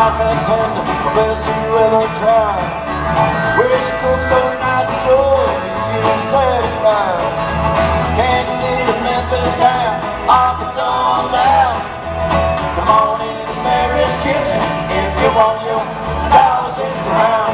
nice and tender, the best you ever tried. Where she cooks so nice and slow, you're satisfied. Kansas City to Memphis town, Arkansas down. Come on in to Mary's Kitchen if you want your sausage round.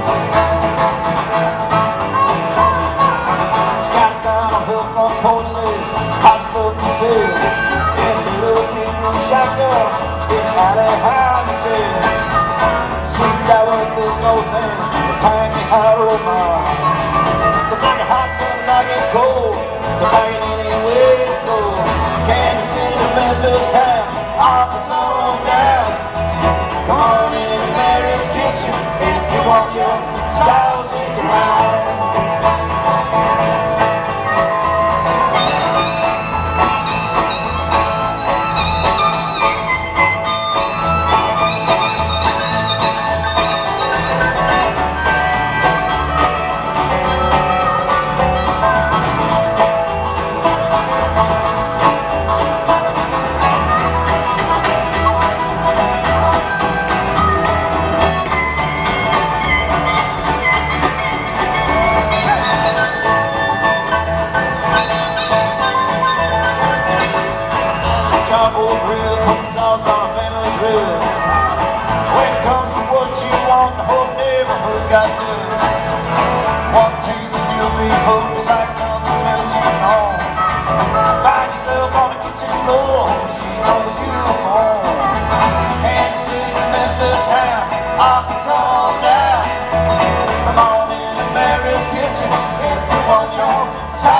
She got a sign on her front porch saying, hot stuff to sell. In a little three-room shotgun in Alley High Jail. Sweet sour thick old thing, the tangy aroma. Some like it hot, some like it cold, some like it any way it's sold. Kansas City to Memphis town, Arkansas on down. Come on in to Mary's Kitchen if you want your sausage around. Charcoal grill, hot sauce on a family's rib. When it comes to what you want, the whole neighborhood's got done. One taste and you'll be hooked, it's like nothing else you know. Find yourself on the kitchen floor, she knows you home. Kansas City to Memphis town, Arkansas down. Come on in to Mary's Kitchen if you want your